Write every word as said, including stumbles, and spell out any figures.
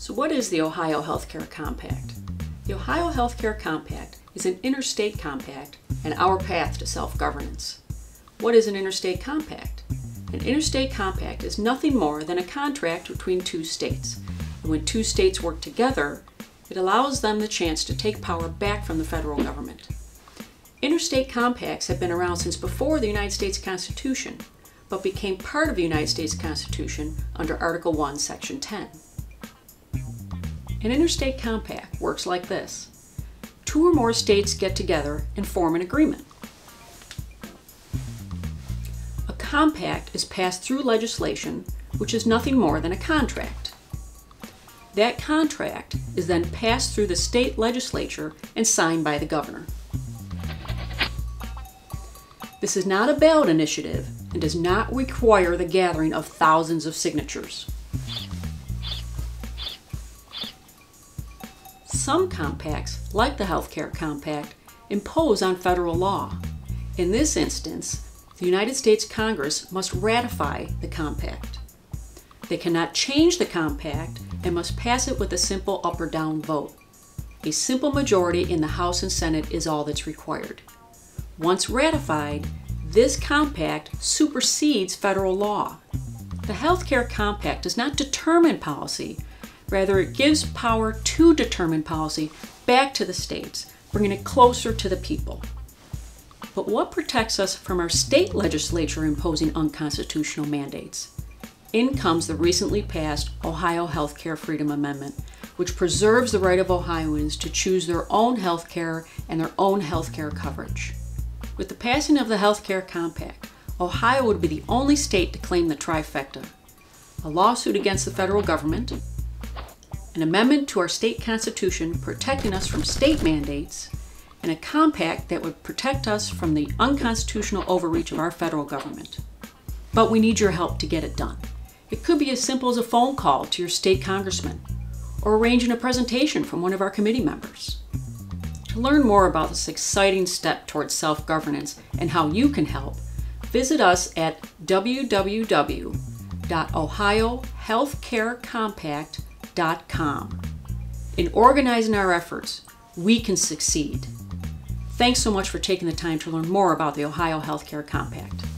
So what is the Ohio Healthcare Compact? The Ohio Healthcare Compact is an interstate compact and our path to self-governance. What is an interstate compact? An interstate compact is nothing more than a contract between two states. And when two states work together, it allows them the chance to take power back from the federal government. Interstate compacts have been around since before the United States Constitution, but became part of the United States Constitution under Article one, Section ten. An interstate compact works like this. Two or more states get together and form an agreement. A compact is passed through legislation, which is nothing more than a contract. That contract is then passed through the state legislature and signed by the governor. This is not a ballot initiative and does not require the gathering of thousands of signatures. Some compacts, like the Healthcare Compact, impose on federal law. In this instance, the United States Congress must ratify the compact. They cannot change the compact and must pass it with a simple up or down vote. A simple majority in the House and Senate is all that's required. Once ratified, this compact supersedes federal law. The Healthcare Compact does not determine policy. Rather, it gives power to determine policy back to the states, bringing it closer to the people. But what protects us from our state legislature imposing unconstitutional mandates? In comes the recently passed Ohio Healthcare Freedom Amendment, which preserves the right of Ohioans to choose their own health care and their own health care coverage. With the passing of the Healthcare Compact, Ohio would be the only state to claim the trifecta: a lawsuit against the federal government, an amendment to our state constitution protecting us from state mandates, and a compact that would protect us from the unconstitutional overreach of our federal government. But we need your help to get it done. It could be as simple as a phone call to your state congressman, or arranging a presentation from one of our committee members. To learn more about this exciting step towards self-governance and how you can help, visit us at w w w dot ohio healthcare compact dot com. In organizing our efforts, we can succeed. Thanks so much for taking the time to learn more about the Ohio Healthcare Compact.